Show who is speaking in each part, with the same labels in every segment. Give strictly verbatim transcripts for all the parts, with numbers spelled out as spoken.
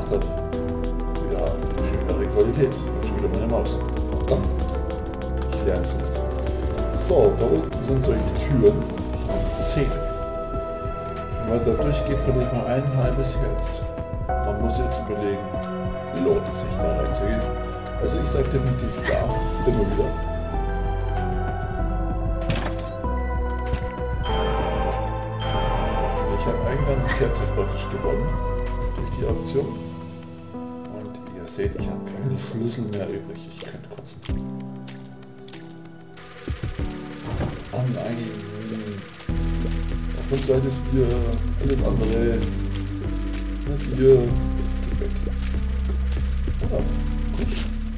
Speaker 1: gemacht habe. Ja, schönere Qualität. Und schon wieder meine Maus. Verdammt. Ich lerne es nicht. So, da unten sind solche Türen, die haben Zähne. Wenn man da durchgeht, verliert man ein halbes Herz. Man muss jetzt überlegen, lohnt es sich da reinzugehen? Also ich sage definitiv ja, immer wieder. Ich habe ein ganzes Herz jetzt praktisch gewonnen durch die Aktion. Und ihr seht, ich habe keine Schlüssel mehr übrig. Ich könnte kotzen. Oh nein. Auf der Seite ist ihr, alles andere. Nicht ihr. Geht weg. Oder? Gut.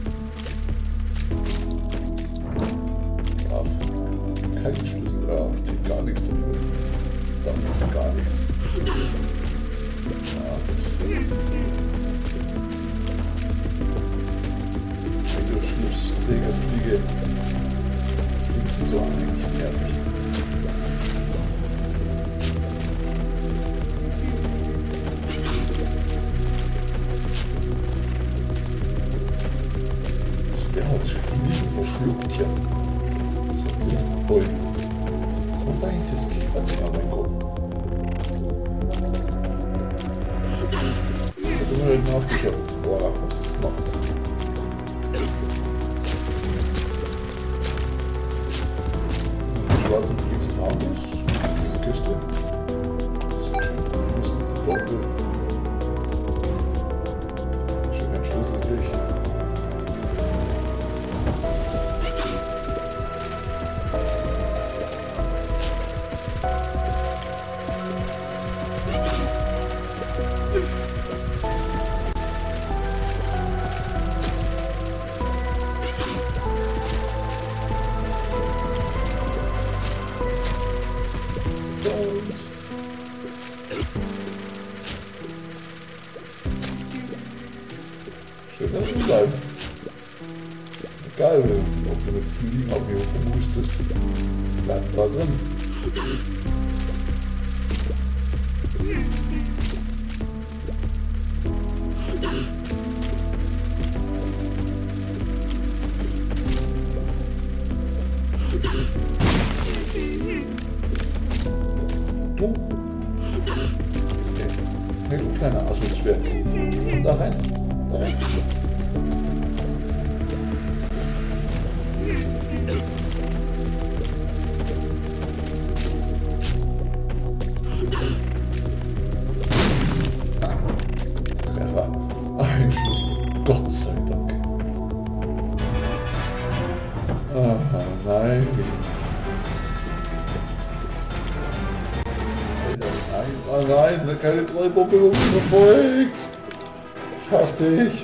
Speaker 1: Brav. Kein Schlüssel. Ja, ich krieg gar nichts dafür. Dann gar nichts. Ja, gut. Wenn du Schlipsträger fliege, fliegst du so eigentlich nervig. Der hat sich Fliegen verschluckt hier. So wild. Ui. Was macht eigentlich das Käfer an meinem Kopf? Ich hab immer nachgeschaut. Boah, was das macht. Die schwarzen Fliegen haben das. Schöne Kiste. Sehr schön. Hier ist die Bombe. Schön ein Schlüssel durch. Schön, dass du bleiben. Egal, ob du mit Fliegen auf mir rumhustest, bleib da drin. Du? Okay. Hey, du kleiner Asshole-Zwerg. Komm da rein. Da rein. Ah, Treffer. Ein Schlüssel. Gott sei Dank. Ah, nein. Nein, oh nein, keine Treibombe um mich verfolgt. Ich hasse dich.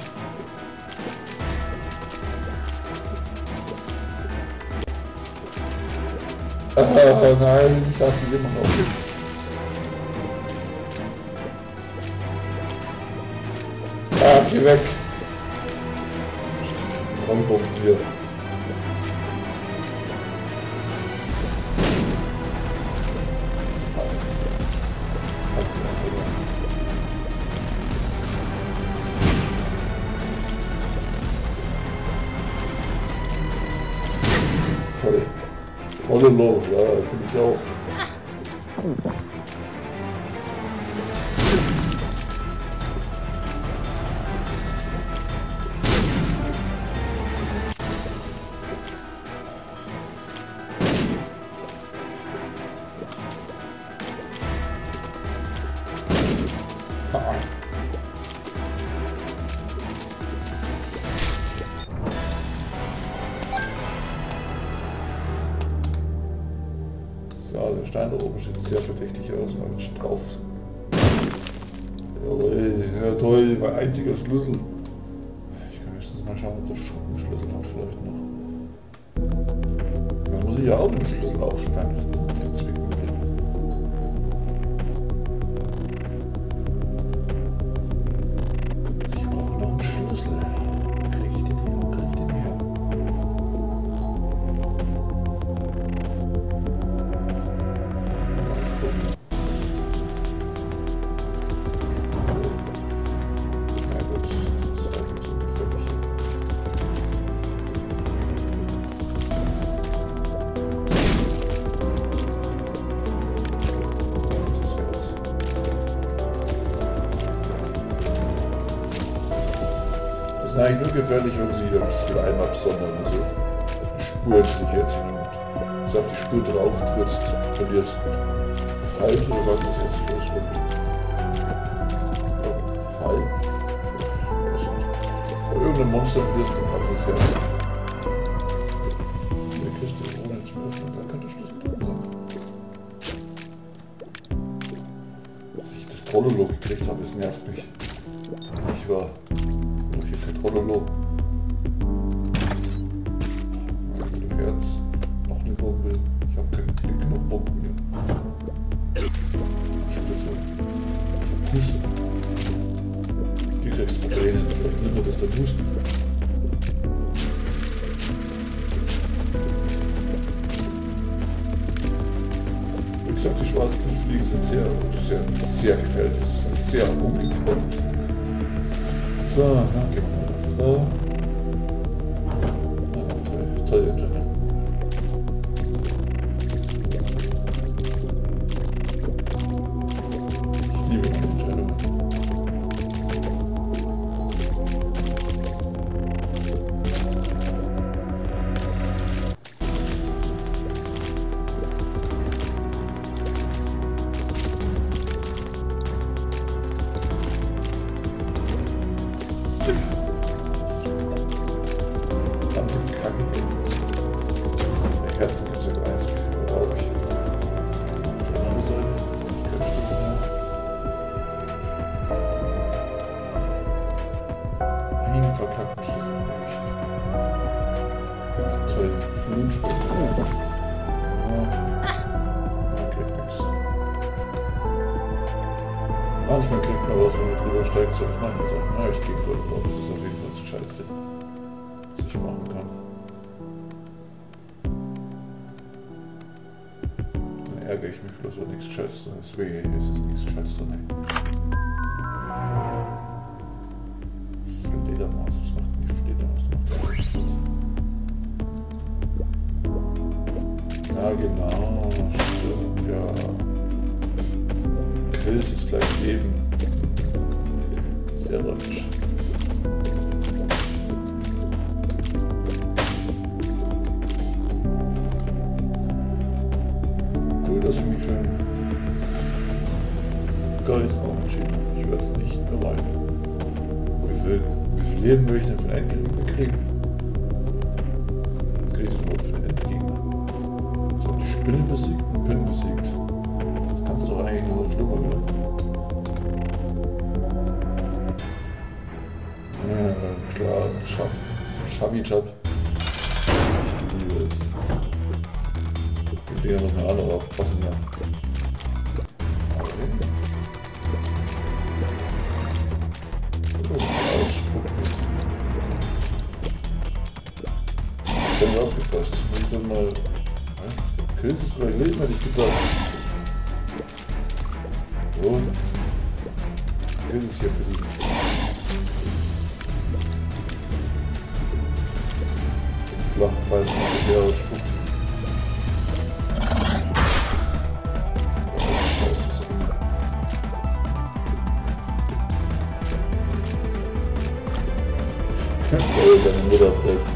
Speaker 1: Ah nein, ich hasse dich immer noch. Ah, geh weg. Treibomben hier. Toll. Tolle Low, ja, finde ich auch. So, der Stein da oben sieht sehr verdächtig aus, mal drauf. Jawohl, ja toll, mein einziger Schlüssel. Ich kann höchstens mal schauen, ob der Schuppenschlüssel hat vielleicht noch. Man muss ich ja auch den Schlüssel aufsperren, das tut der Zwickmühle. Ich brauche noch einen Schlüssel. Krieg ich den her? Krieg ich den her? sind eigentlich nur gefährlich, wenn sie ihren Schleim absondern. Also die Spur sich jetzt hin und so auf die Spur drauf trittst, verlierst halb oder was ist jetzt los? Halb? Bei irgendeinem Monster verlierst du ein ganzes Herz. Die Kiste ohne zu öffnen, da kann der Schlüssel drin sein. Dass ich das Trollolo gekriegt habe, es nervt mich. Nicht wahr? Ich hier kein Trollolo. Ein Herz. Noch eine Bombe. Ich habe keine genug Bomben mehr. Schlüssel. Nüsse. Die kriegst du Tränen. Vielleicht nimmt er das dann Husten. Wie gesagt, die schwarzen Fliegen sind sehr, sehr, sehr gefährlich. Das ist sehr ungefährlich. So, ja, gehen wir mal nach da. Ah, toll, tolle Entscheidung. Ich liebe meine Entscheidungen. Herzen gibt es ja eins, glaube ich. Auf der anderen Seite, die Köpfe mehr. Einen verkackten Schlüssel. Ja, toll. Blutspur. Oh. Ja. Okay, nix. Manchmal kriegt man was, wenn man drüber steigt, soll ich manchmal sagen, na, ich gehe Gold drauf. Das ist auf jeden Fall das Gescheiteste, was ich machen kann. Ärgere ich mich bloß, weil nichts Gescheites drin ist. Wehe, es ist nichts Gescheites drin. Das ist ein Ledermaß, was macht denn die Ledermaß? Ja genau, stimmt, ja. Pilz ist gleich Leben. Sehr logisch. Dass ich mich für einen Goldraum entschieden habe. Ich werde es nicht bereuen. Wie viel, wie viel Leben möchte ich denn für einen Endgegner kriegen? Was kriege ich denn überhaupt für einen Endgegner? So, die Spinne besiegt und Pin besiegt. Das kann es doch eigentlich nur so schlimmer werden. Ja, klar, Schab, Schabi-Chab. Ich liebe es. Die Dinger muss man alle aufpassen, ja. Okay. Oh, ausspucken. Ich bin aufgepasst. Muss ich dann mal... Okay, das ist mein Leben, hätte ich gedacht. So. Was ist hier für die? Flachpfeifen, die der ausspuckt. Oh, seine Mutter fressen.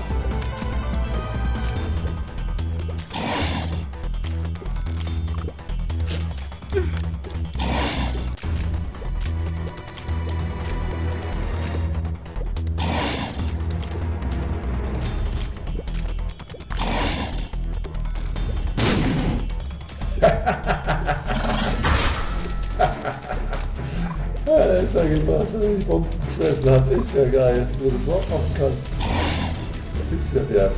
Speaker 1: Alter, gemacht, wenn ich Bomben gefressen habe. Ist ja geil, dass man das überhaupt machen kann. Ist ja der.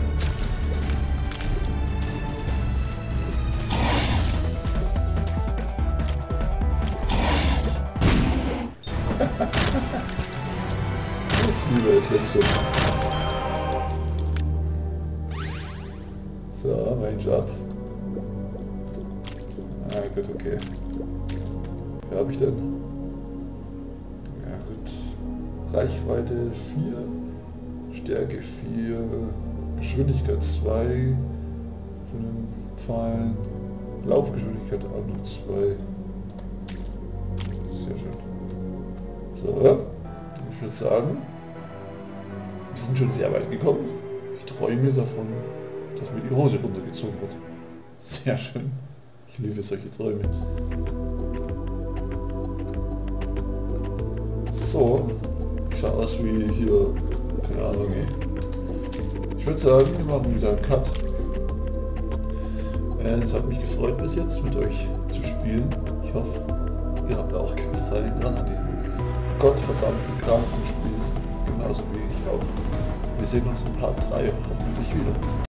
Speaker 1: Ich liebe es jetzt schon. So, mein Job. Ah gut, okay. Wie habe ich denn? Ja gut. Reichweite vier, Stärke vier, Geschwindigkeit zwei von den Pfeilen, Laufgeschwindigkeit auch noch zwei. Sehr schön. So, ich würde sagen, Wir sind schon sehr weit gekommen. Ich träume davon, dass mir die Hose runtergezogen wird. Sehr schön. Ich liebe solche Träume. So. Schaut aus wie hier. Keine Ahnung, ey. Ich würde sagen, wir machen wieder einen Cut. Äh, es hat mich gefreut bis jetzt mit euch zu spielen. Ich hoffe, ihr habt auch Gefallen dran an diesem gottverdammten kranken Spiel. Genauso wie ich auch. Wir sehen uns in Part drei hoffentlich wieder.